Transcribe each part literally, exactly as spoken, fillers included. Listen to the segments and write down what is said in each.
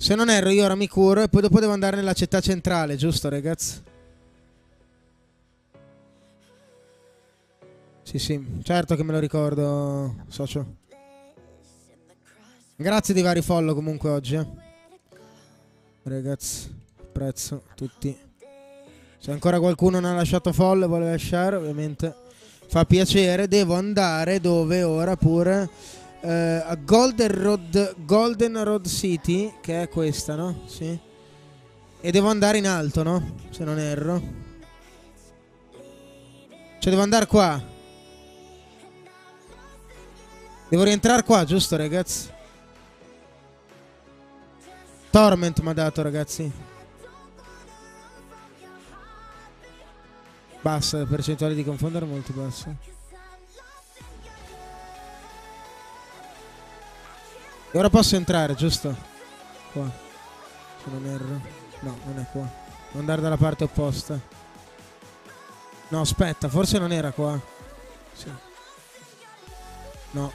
Se non erro io ora mi curo e poi dopo devo andare nella città centrale, giusto ragazzi? Sì sì, certo che me lo ricordo, socio. Grazie dei vari follow comunque oggi, eh. Ragazzi, apprezzo tutti. Se ancora qualcuno non ha lasciato follow e vuole lasciare, ovviamente fa piacere. Devo andare dove ora pure? Eh, a Golden Road, Golden Road City, che è questa, no? Sì. E devo andare in alto, no? Se non erro. Cioè devo andare qua. Devo rientrare qua, giusto ragazzi? Torment mi ha dato, ragazzi. Bassa, la percentuale di confondere è molto bassa. E ora posso entrare, giusto? Qua. Se non erro. No, non è qua. Devo andare dalla parte opposta. No, aspetta, forse non era qua. Sì. No.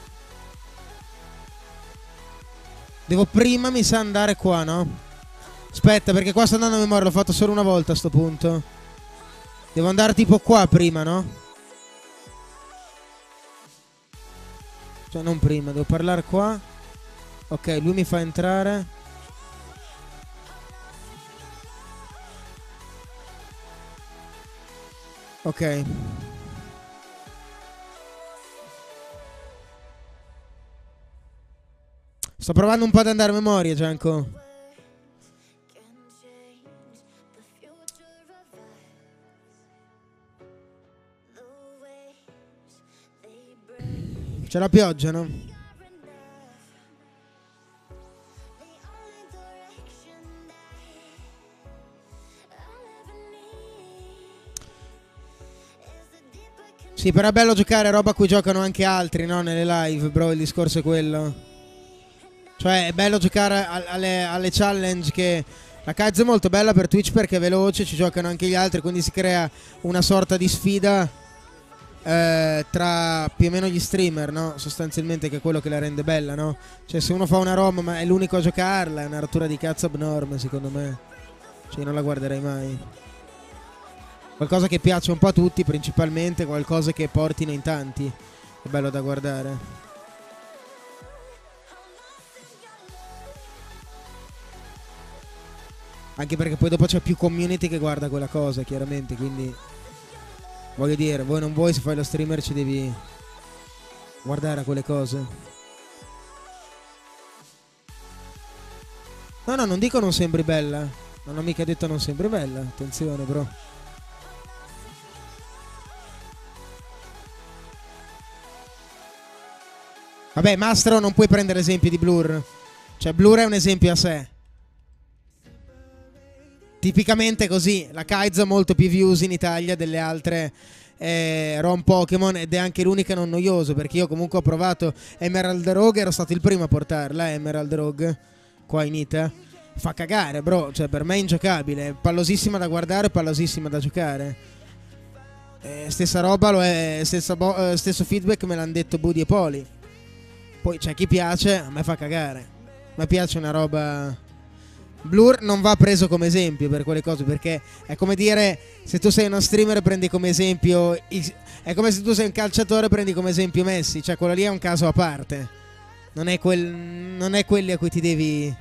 Devo prima, mi sa, andare qua, no? Aspetta, perché qua sto andando a memoria, l'ho fatto solo una volta a sto punto. Devo andare tipo qua prima, no? Cioè non prima, devo parlare qua. Ok, lui mi fa entrare. Ok. Sto provando un po' ad andare a memoria, Gianco. C'è la pioggia, no? Sì, però è bello giocare roba a cui giocano anche altri, no? Nelle live, bro, il discorso è quello. Cioè è bello giocare alle, alle challenge che... La Kaizo è molto bella per Twitch perché è veloce, ci giocano anche gli altri, quindi si crea una sorta di sfida eh, tra più o meno gli streamer, no? Sostanzialmente, che è quello che la rende bella, no? Cioè se uno fa una ROM ma è l'unico a giocarla è una rottura di cazzo abnorme, secondo me. Cioè io non la guarderei mai. Qualcosa che piace un po' a tutti, principalmente qualcosa che portino in tanti. È bello da guardare. Anche perché poi dopo c'è più community che guarda quella cosa, chiaramente, quindi voglio dire, vuoi non vuoi, se fai lo streamer ci devi guardare a quelle cose. No, no, non dico non sembri bella. Non ho mica detto non sembri bella, attenzione, bro. Vabbè, Mastro, non puoi prendere esempi di Blur. Cioè, Blur è un esempio a sé. Tipicamente così, la Kaizo ha molto più views in Italia delle altre eh, ROM Pokémon ed è anche l'unica non noioso, perché io comunque ho provato Emerald Rogue, ero stato il primo a portarla, Emerald Rogue, qua in Ita. Fa cagare, bro, cioè per me è ingiocabile, è pallosissima da guardare, pallosissima da giocare. Eh, stessa roba, lo è, stessa eh, stesso feedback me l'hanno detto Buddy e Poli. Poi c'è chi piace, a me fa cagare. A me piace una roba... Blur non va preso come esempio per quelle cose, perché è come dire, se tu sei uno streamer prendi come esempio, è come se tu sei un calciatore prendi come esempio Messi, cioè quello lì è un caso a parte, non è, quel, non è quelli a cui ti devi...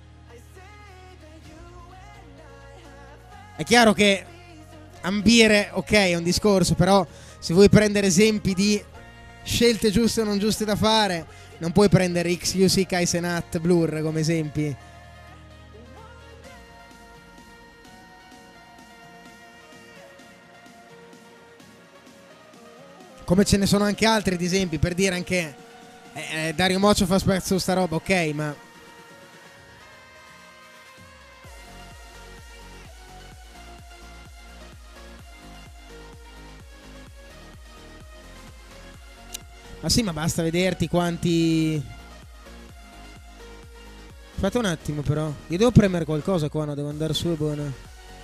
È chiaro che ambire, ok, è un discorso, però se vuoi prendere esempi di scelte giuste o non giuste da fare, non puoi prendere X U C, Kai Cenat, Blur come esempi. Come ce ne sono anche altri di esempi, per dire anche eh, Dario Moccio fa spezzo sta roba, ok, ma ma sì, ma basta vederti quanti... Aspetta un attimo però, io devo premere qualcosa qua, no? Devo andare su e buona.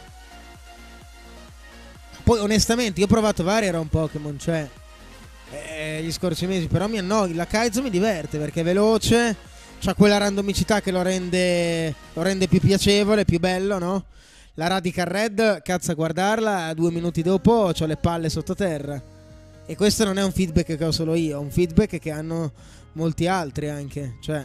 Poi onestamente io ho provato vari ROM Pokémon, cioè... Eh, gli scorsi mesi, però mi annoia. La Kaizo mi diverte perché è veloce, c'ha quella randomicità che lo rende, lo rende più piacevole, più bello, no? La Radical Red, cazzo a guardarla, due minuti dopo c'ho le palle sottoterra. E questo non è un feedback che ho solo io, è un feedback che hanno molti altri anche, cioè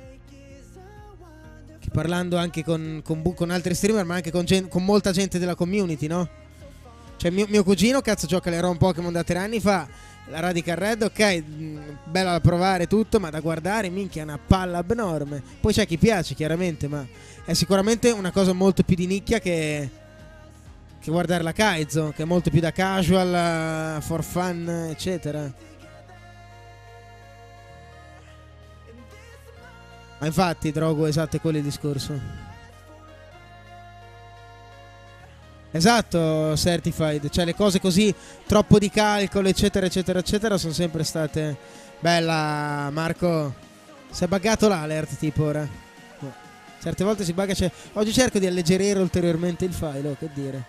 che parlando anche con, con, con altri streamer, ma anche con, gen- con molta gente della community, no? Cioè mio, mio cugino, cazzo, gioca le ROM Pokémon da tre anni fa. La Radical Red, ok, mh, bella da provare tutto, ma da guardare, minchia, è una palla abnorme. Poi c'è chi piace, chiaramente, ma è sicuramente una cosa molto più di nicchia che, che guardare la Kaizo, che è molto più da casual, uh, for fun, eccetera. Ma infatti, Drogo, esatto, è quello il discorso. Esatto, certified, cioè le cose così troppo di calcolo eccetera eccetera eccetera sono sempre state. Bella Marco, si è buggato l'alert tipo ora. No. Certe volte si bugga, cioè, oggi cerco di alleggerire ulteriormente il file, oh, che dire.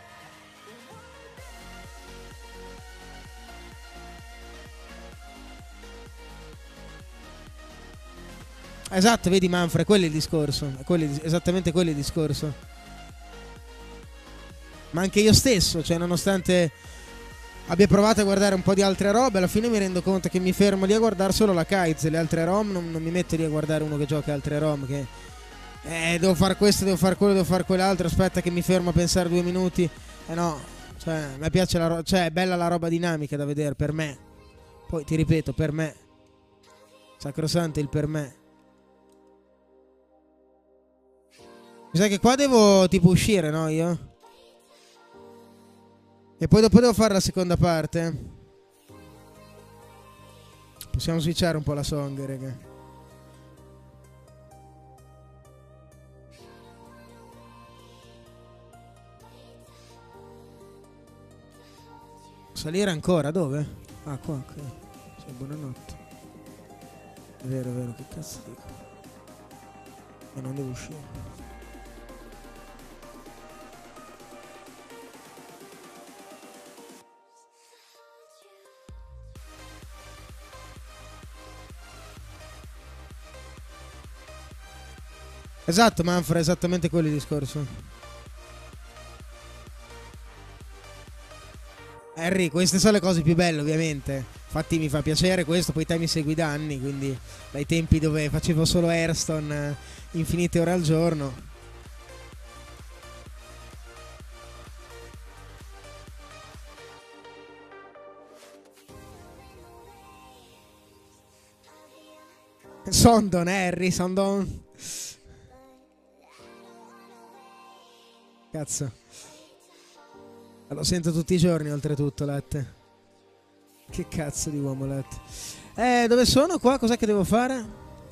Esatto, vedi Manfred, quello è il discorso, quello è, esattamente quello è il discorso. Ma anche io stesso, cioè nonostante abbia provato a guardare un po' di altre robe, alla fine mi rendo conto che mi fermo lì a guardare solo la Kaiz. Le altre ROM non, non mi metto lì a guardare uno che gioca altre ROM, che eh, devo fare questo, devo fare quello, devo fare quell'altro, aspetta che mi fermo a pensare due minuti. Eh no, cioè a me piace la roba, cioè è bella la roba dinamica da vedere per me. Poi ti ripeto, per me sacrosanto il per me. Mi sa che qua devo tipo uscire, no io? E poi dopo devo fare la seconda parte. Possiamo switchare un po' la song, raga. Salire ancora? Dove? Ah, qua, ok. Cioè, buonanotte. È vero, è vero, che cazzo dico? E non devo uscire. Esatto, Manfred, esattamente quello il discorso. Harry, queste sono le cose più belle, ovviamente. Infatti mi fa piacere questo, poi te mi segui da anni, quindi dai tempi dove facevo solo Hearthstone infinite ore al giorno. Sondon, Harry, Sondon. Cazzo. Lo sento tutti i giorni oltretutto, Latte. Che cazzo di uomo, Latte. Eh, dove sono qua? Cos'è che devo fare?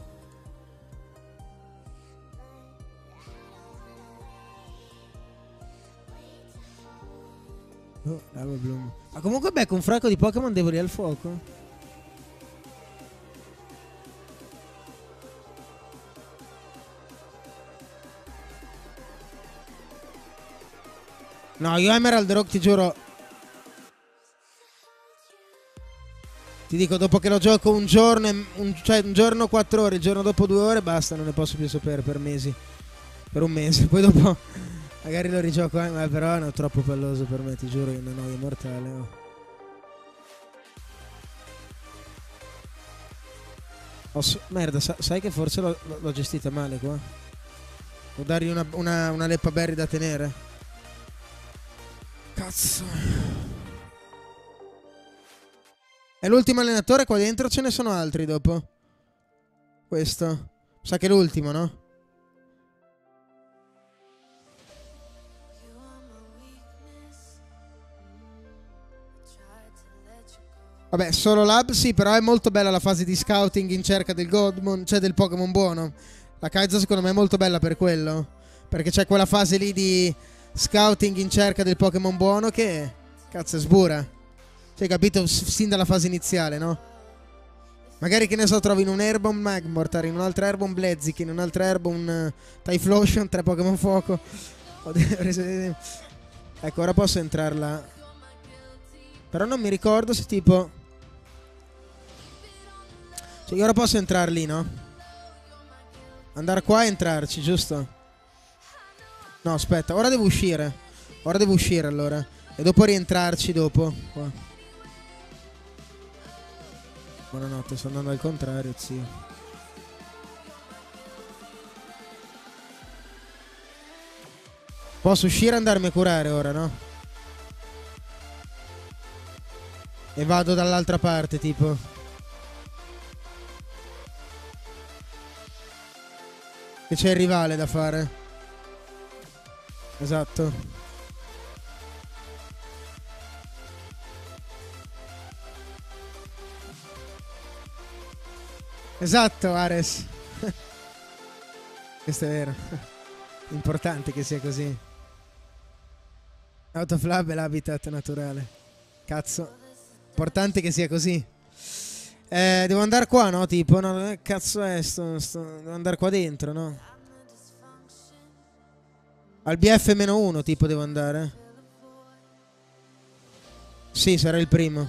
Oh, Lava Bloom. Ma comunque becco un fracco di Pokémon deboli al fuoco. No, io Emerald Rock ti giuro. Ti dico, dopo che lo gioco un giorno, un, cioè un giorno quattro ore, il giorno dopo due ore, basta, non ne posso più sapere per mesi. Per un mese, poi dopo magari lo rigioco anche, ma però è troppo palloso per me, ti giuro che è una noia mortale. Oh. Posso... Merda, sa sai che forse l'ho gestita male qua. Devo dargli una, una, una leppa berry da tenere. Cazzo. È l'ultimo allenatore qua dentro, ce ne sono altri dopo. Questo. Sa che è l'ultimo, no? Vabbè, solo lab sì, però è molto bella la fase di scouting in cerca del Godmon, cioè del Pokémon buono. La Kaizo secondo me è molto bella per quello. Perché c'è quella fase lì di scouting in cerca del Pokémon buono che cazzo sbura. Cioè, capito? Sin dalla fase iniziale, no? Magari, che ne so, trovi in un erba un Magmortar, in un'altra erba un Blaziken, in un'altra erba un uh, Typhlosion, tre Pokémon fuoco. Ecco, ora posso entrare là. Però non mi ricordo se tipo... Cioè, io ora posso entrare lì, no? Andare qua e entrarci, giusto? No, aspetta, ora devo uscire. Ora devo uscire allora. E dopo rientrarci dopo. Qua. Buonanotte, sto andando al contrario, zio. Posso uscire e andarmi a curare ora, no? E vado dall'altra parte, tipo. Che c'è il rivale da fare. Esatto. Esatto, Ares. Questo è vero. Importante che sia così. Autoflab è l'habitat naturale. Cazzo. Importante che sia così. Eh, devo andare qua, no? Tipo, no? Eh, cazzo è sto, sto... Devo andare qua dentro, no? Al B F meno uno, tipo, devo andare. Sì, sarà il primo.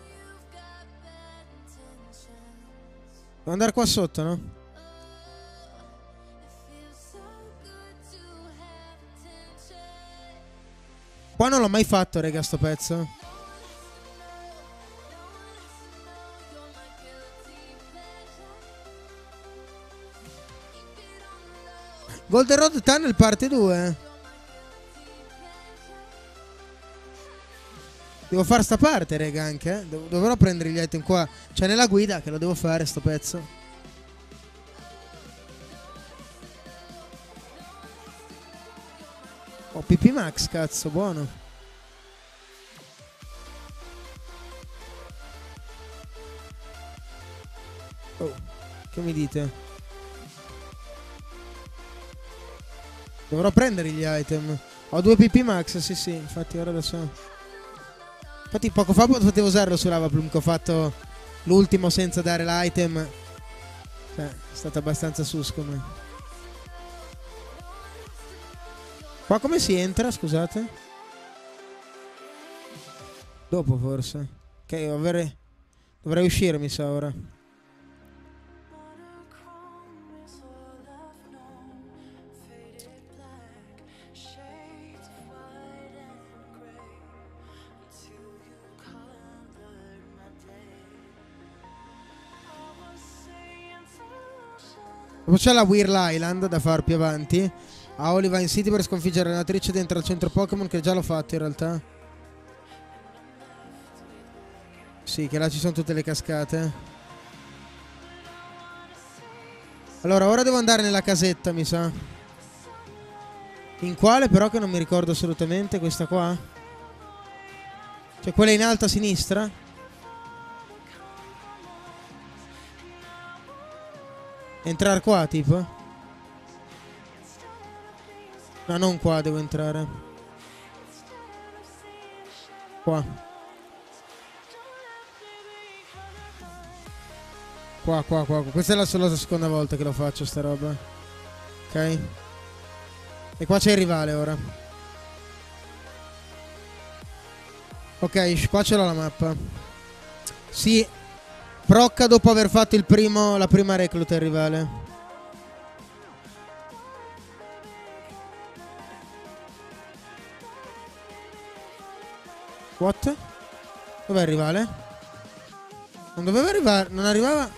Devo andare qua sotto, no? Qua non l'ho mai fatto, raga, sto pezzo. Golden Road Tunnel parte due. Devo fare sta parte, raga, anche, eh? Dov dovrò prendere gli item qua. Cioè nella guida che lo devo fare sto pezzo. Oh, P P Max, cazzo, buono. Oh, che mi dite? Dovrò prendere gli item. Ho due P P Max, sì sì, infatti ora lo so. Infatti poco fa potevo usarlo su Lava Plume, che ho fatto l'ultimo senza dare l'item. Cioè, è stato abbastanza sus come. Qua come si entra, scusate? Dopo forse. Ok, avere... dovrei uscire mi sa ora. Dopo c'è la Weird Island da far più avanti. A Olivine City per sconfiggere l'allenatrice dentro al centro Pokémon, che già l'ho fatto in realtà. Sì, che là ci sono tutte le cascate. Allora, ora devo andare nella casetta, mi sa. In quale però che non mi ricordo assolutamente. Questa qua? Cioè quella in alto a sinistra? Entrare qua, tipo? No, non qua devo entrare. Qua. Qua, qua, qua. Questa è la sola seconda volta che lo faccio, sta roba. Ok. E qua c'è il rivale ora. Ok, qua ce l'ho la mappa. Sì. Procca dopo aver fatto il primo, la prima recluta il rivale. What? Dov'è il rivale? Non doveva arrivare, non arrivava.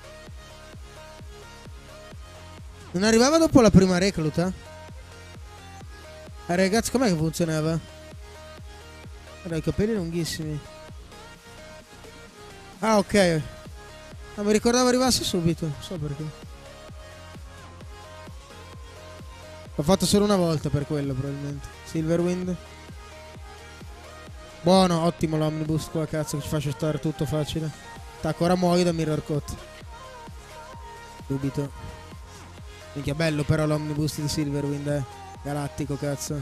Non arrivava dopo la prima recluta? Eh ragazzi, com'è che funzionava? Guarda, i capelli lunghissimi. Ah, ok. Ah, mi ricordavo arrivasse subito, non so perché. L'ho fatto solo una volta per quello, probabilmente. Silverwind. Buono, ottimo l'omnibus qua, cazzo, che ci fa stare tutto facile. Tacco, ora muoio da Mirror Coat. Dubito. Minchia, bello però l'omnibus di Silverwind, eh. Galattico, cazzo.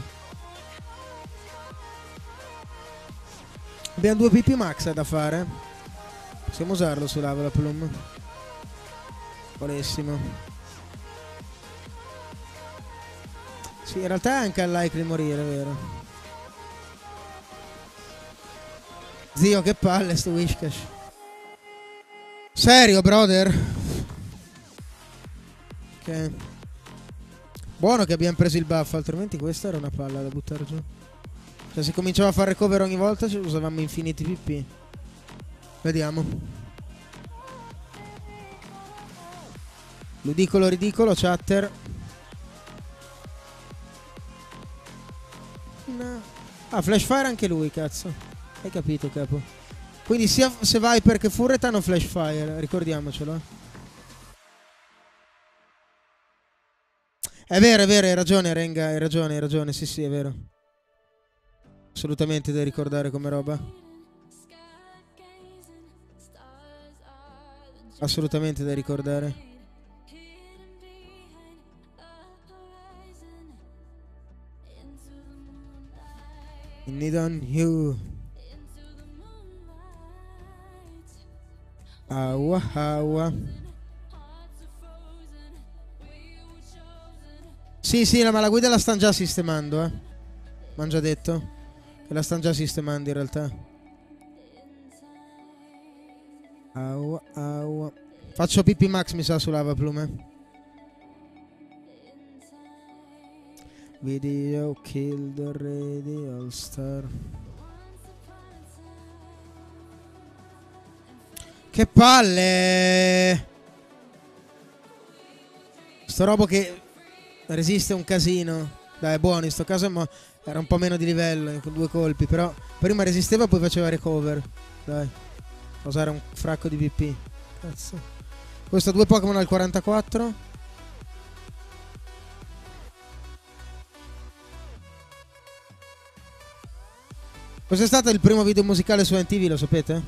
Abbiamo due P P Max da fare. Possiamo usarlo su Lava Plume. Buonissimo. Sì, in realtà è anche al like di morire, vero? Zio, che palle sto Whiscash. Serio, brother? Ok. Buono che abbiamo preso il buff, altrimenti questa era una palla da buttare giù. Cioè se cominciava a fare recover ogni volta ci usavamo infiniti P P. Vediamo. Ludicolo ridicolo, chatter. No. Ah, flash fire anche lui, cazzo. Hai capito, capo. Quindi sia se Viper che Furret hanno flash fire, ricordiamocelo. È vero, è vero, hai ragione Renga, hai ragione, hai ragione, sì sì, è vero. Assolutamente da ricordare come roba. Assolutamente da ricordare. In need on you. Aua, aua. Sì, sì, ma la guida la stanno già sistemando, eh. M'han già detto che la stanno già sistemando in realtà. Aua, aua. Faccio P P Max, mi sa, su Lava Plume. Video killed already, all star. Che palle! Sto robo che resiste un casino. Dai, è buono in sto caso, ma era un po' meno di livello con due colpi. Però prima resisteva, poi faceva recover. Dai, usare un fracco di P P. Cazzo. Questo due Pokémon al quarantaquattro. Questo è stato il primo video musicale su M T V, lo sapete?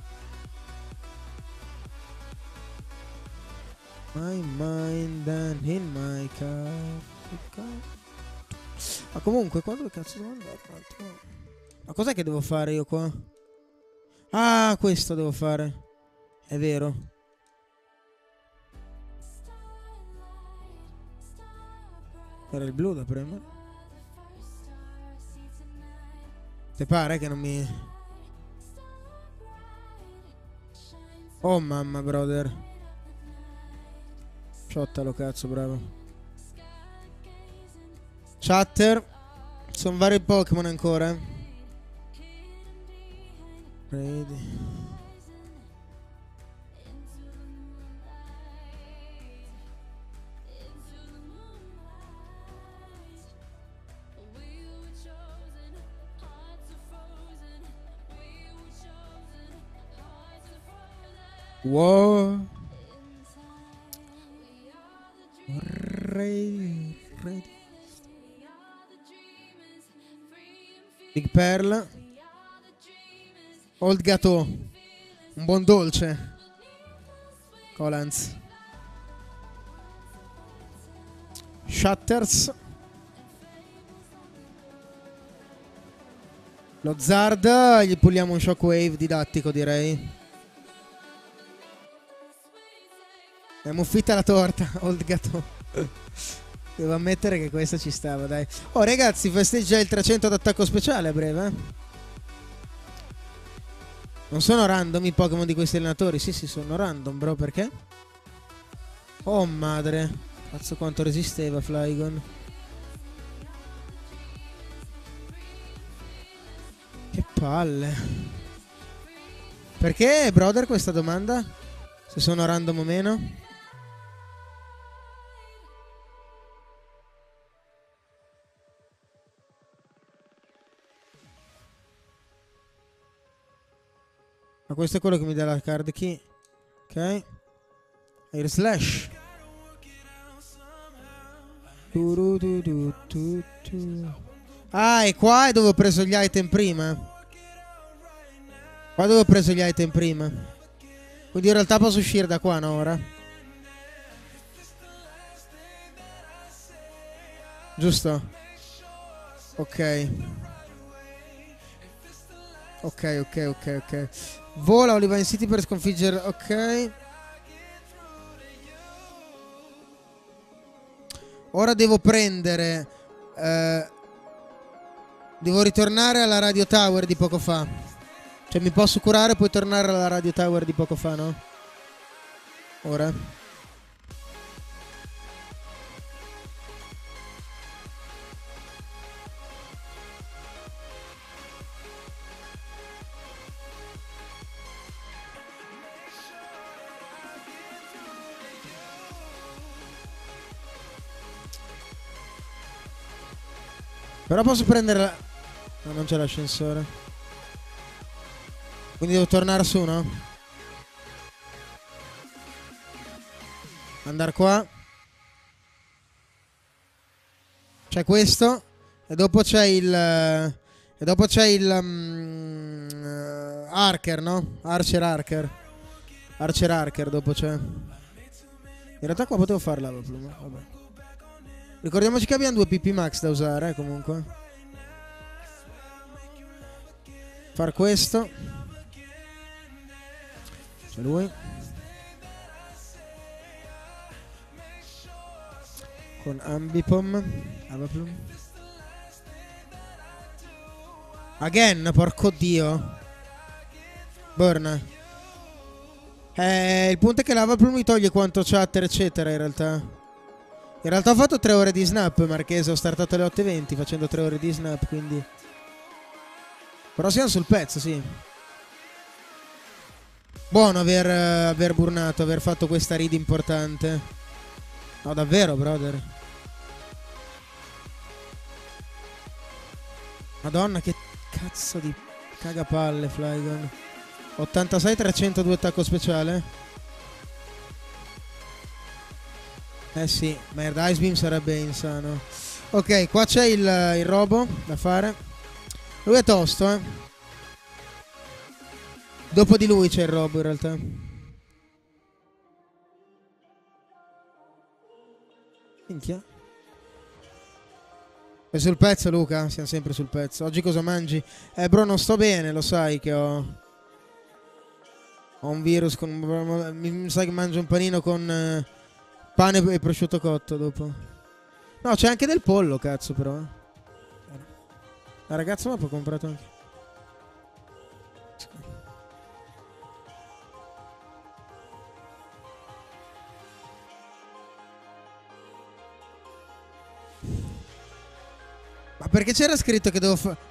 My mind and in my car. Ma comunque, quando cazzo devo andare? Ma cos'è che devo fare io qua? Ah, questo devo fare. È vero. Era il blu da premere. Te pare che non mi... Oh mamma, brother. Sciottalo, cazzo, bravo. Chatter. Sono vari Pokémon ancora, eh. Ready. Wow. Ready, ready. Big Pearl. Old Gato. Un buon dolce. Colans. Shatters. Lo Zard. Gli puliamo un Shockwave didattico, direi. È muffita la torta, Old Gato. Devo ammettere che questa ci stava, dai. Oh ragazzi, festeggia il trecento d'attacco speciale a breve, eh? Non sono random i Pokémon di questi allenatori? Sì, sì, sono random, bro, perché? Oh madre. Cazzo quanto resisteva Flygon. Che palle. Perché, brother, questa domanda? Se sono random o meno? Ma questo è quello che mi dà la card key. Ok. Air Slash. Ah, e qua è dove ho preso gli item prima. Qua dove ho preso gli item prima. Quindi in realtà posso uscire da qua, no, ora? Giusto? Ok. Ok, ok, ok, ok. Vola Olivine City per sconfiggere... Ok. Ora devo prendere... Eh, devo ritornare alla Radio Tower di poco fa. Cioè mi posso curare e poi tornare alla Radio Tower di poco fa, no? Ora. Però posso prendere la... No, non c'è l'ascensore. Quindi devo tornare su, no? Andare qua. C'è questo. E dopo c'è il... E dopo c'è il... Um, uh, Archer, no? Archer Archer. Archer Archer dopo c'è. In realtà qua potevo farla la pluma. Vabbè. Ricordiamoci che abbiamo due P P Max da usare, eh, comunque. Far questo. C'è lui. Con Ambipom. Avaplum. Again, porco dio. Burn. Eh, il punto è che l'Avaplum mi toglie quanto chatter eccetera in realtà. In realtà ho fatto tre ore di snap, Marchese. Ho startato alle otto e venti facendo tre ore di snap, quindi... Però siamo sul pezzo, sì. Buono aver, uh, aver burnato, aver fatto questa read importante. No, davvero, brother. Madonna, che cazzo di cagapalle, Flygon. ottantasei trecentodue attacco speciale. Eh sì, merda, Ice Beam sarebbe insano. Ok, qua c'è il, il robo da fare. Lui è tosto, eh. Dopo di lui c'è il robo in realtà. Minchia. Sei sul pezzo, Luca? Siamo sempre sul pezzo. Oggi cosa mangi? Eh bro, non sto bene, lo sai che ho... Ho un virus con... Mi sa che mangio un panino con eh, pane e prosciutto cotto dopo. No, c'è anche del pollo, cazzo, però. La ragazza mi ha comprato anche. Ma perché c'era scritto che devo fare...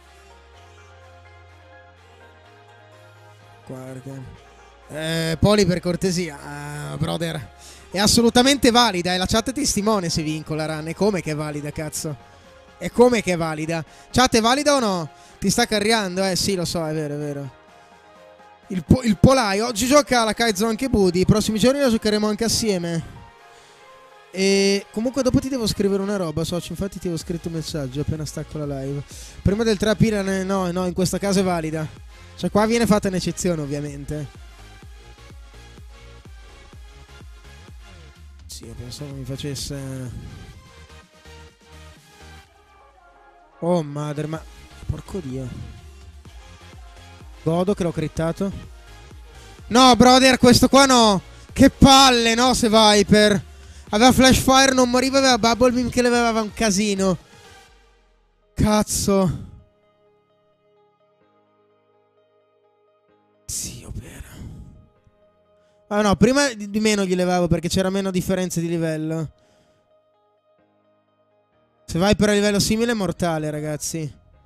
Guarda. Eh, Poli, per cortesia, uh, brother. È assolutamente valida. E la chat è testimone se vincola, Ran. E come che è valida, cazzo? E come che è valida? Chat, è valida o no? Ti sta carriando? Eh sì, lo so, è vero, è vero. Il, po il Polai oggi gioca alla Kaizo anche Budi. I prossimi giorni la giocheremo anche assieme. E comunque dopo ti devo scrivere una roba, socio. Infatti ti avevo scritto un messaggio appena stacco la live. Prima del tre aprile, no, no, in questo caso è valida. Cioè qua viene fatta un'eccezione, ovviamente. Sì, io pensavo mi facesse... Oh madre, ma... Porco dio. Godo che l'ho crittato. No, brother, questo qua no. Che palle, no, se Viper. Aveva Flash Fire, non moriva, aveva Bubble Beam che le aveva un casino. Cazzo. Zio Pera. Ah no, prima di meno gli levavo perché c'era meno differenza di livello. Se vai per a livello simile è mortale, ragazzi.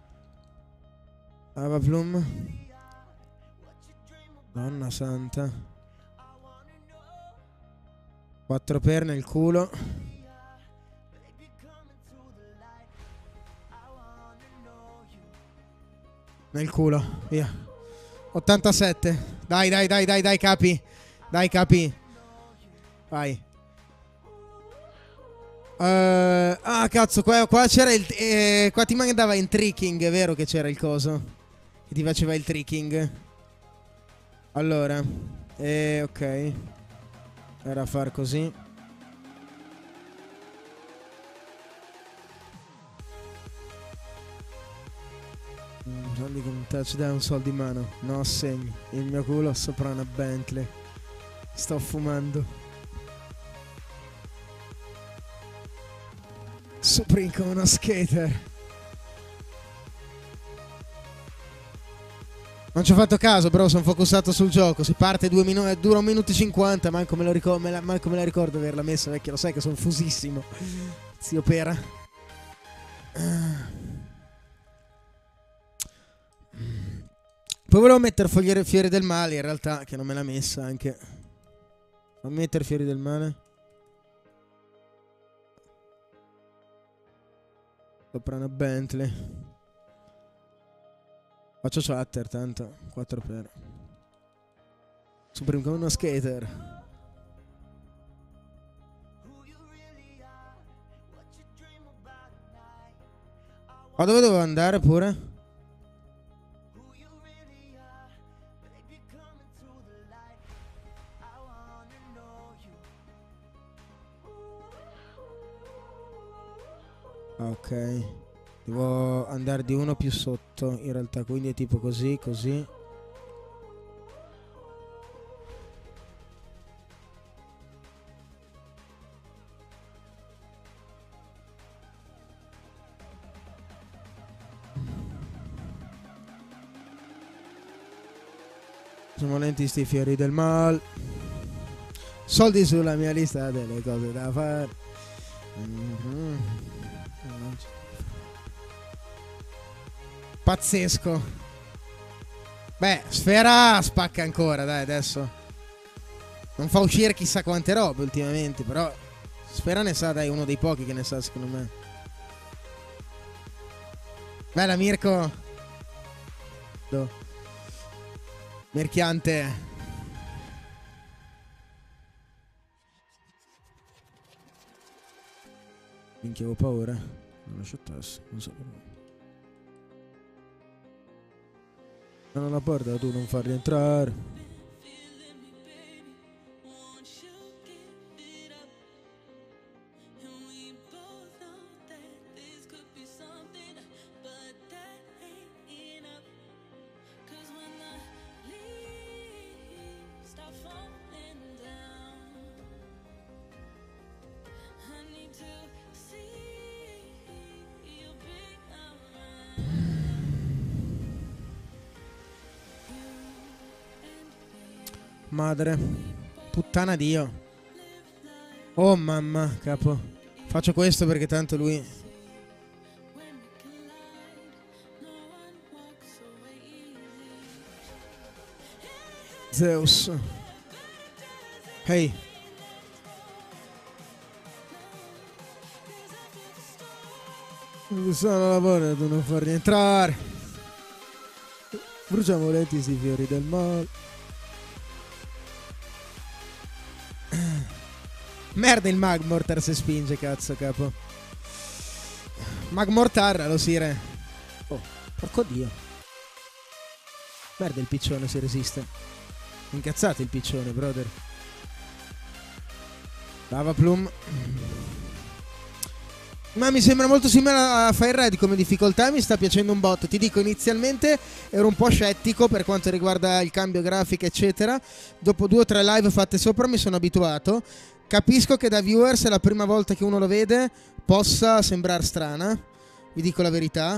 Avaplum. Donna santa. Quattro per nel culo. Nel culo, via. ottantasette. Dai, dai, dai, dai, dai, capi. Dai, capi. Vai. Uh, ah, cazzo, qua, qua c'era il... Eh, qua ti mandava in tricking, è vero che c'era il coso. Che ti faceva il tricking. Allora. Eh, ok. Era a far così. Soldi con un touchdown, soldi in mano. No segni. Il mio culo sopra una Bentley. Sto fumando. Supreme come uno skater. Non ci ho fatto caso, bro, sono focussato sul gioco. Si parte due minuti, dura un minuto e cinquanta. Manco me, lo ricordo, me la, manco me la ricordo averla messa, vecchio. Lo sai che sono fusissimo. Zio Pera. Poi volevo mettere fogliere, fiori del male, in realtà, che non me l'ha messa anche. Fammi mettere fiori del male. Sopra una Bentley. Faccio chatter, tanto. quattro per. Supreme come uno skater. Ma dove dovevo andare pure? Ok. Devo andare di uno più sotto in realtà, quindi è tipo così, così. Sono lenti sti fiori del mal. Soldi sulla mia lista delle cose da fare. Mm-hmm. Pazzesco. Beh, Sfera spacca ancora, dai, adesso. Non fa uscire chissà quante robe ultimamente, però Sfera ne sa, dai, uno dei pochi che ne sa, secondo me. Bella Mirko. Do. Merchiante. Minchia, avevo paura. Non lascio tasso, non so perché. Non la porta, tu non farli entrare. Madre, puttana Dio. Oh mamma, capo. Faccio questo perché tanto lui... Zeus. Hey. Sono lavoro, tu non far rientrare. Bruciamo lenti sti fiori del male. Merda il Magmortar se spinge, cazzo, capo. Magmortar, lo sire. Oh, porco dio. Merda il piccione si resiste. Incazzato il piccione, brother. Lava Plum. Ma mi sembra molto simile a Fire Red come difficoltà, mi sta piacendo un botto. Ti dico, inizialmente ero un po' scettico per quanto riguarda il cambio grafica eccetera. Dopo due o tre live fatte sopra mi sono abituato. Capisco che da viewers è la prima volta che uno lo vede possa sembrare strana, vi dico la verità.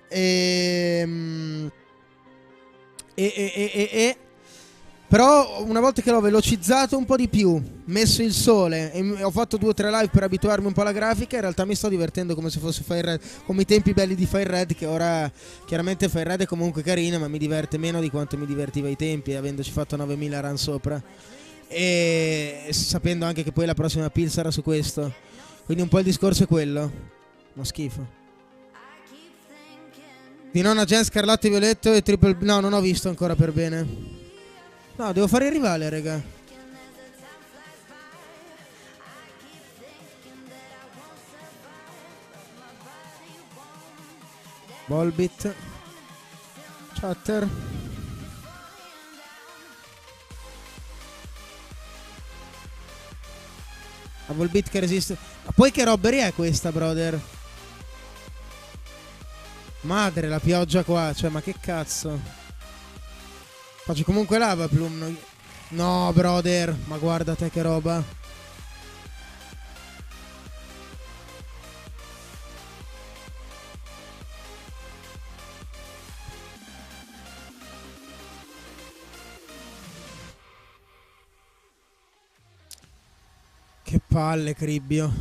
E, e, e, e, e però una volta che l'ho velocizzato un po' di più, messo il sole e ho fatto due o tre live per abituarmi un po' alla grafica, in realtà mi sto divertendo come se fosse Fire Red, come i tempi belli di Fire Red, che ora chiaramente Fire Red è comunque carina, ma mi diverte meno di quanto mi divertiva ai tempi, avendoci fatto novemila run sopra. E sapendo anche che poi la prossima pill sarà su questo, quindi un po' il discorso è quello. Uno schifo. Di nonna Gen, Scarlatto e Violetto e Triple... No, non ho visto ancora per bene. No, devo fare il rivale, raga. Volbit. Chatter. A Volbit che resiste. Ma poi che robbery è questa, brother? Madre, la pioggia qua. Cioè, ma che cazzo? Faccio comunque lava, Plum. No, brother. Ma guarda te che roba. Che palle, Cribbio.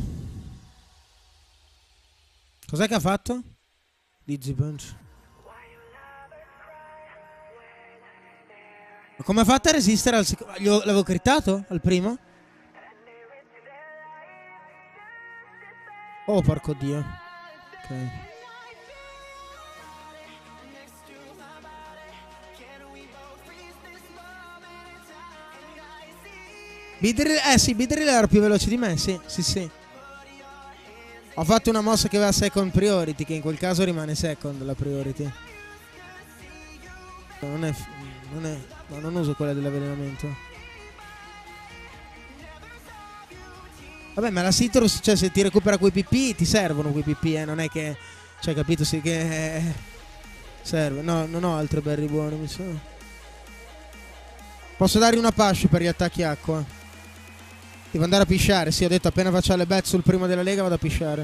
Cos'è che ha fatto? Dizzy Punch. Ma come ha fatto a resistere al secondo? L'avevo critato al primo? Oh, porco dio. Ok. Bidrill, eh sì, Bidrill era più veloce di me, sì, sì, sì. Ho fatto una mossa che aveva second priority, che in quel caso rimane second la priority. Non è... non è... no, non uso quella dell'avvelenamento. Vabbè, ma la citrus, cioè se ti recupera quei P P, ti servono quei P P, eh, non è che... cioè, capito, sì che... Eh, serve. No, non ho altre berry buone, mi sa. Posso dargli una push per gli attacchi acqua? Devo andare a pisciare, sì, ho detto appena faccio le bet sul primo della lega vado a pisciare.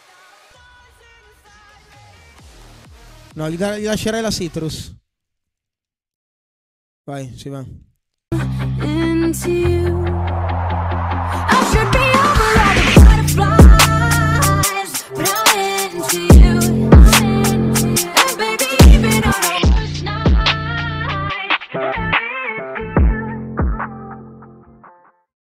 No, gli, da- gli lascerei la citrus. Vai, si va. Into you.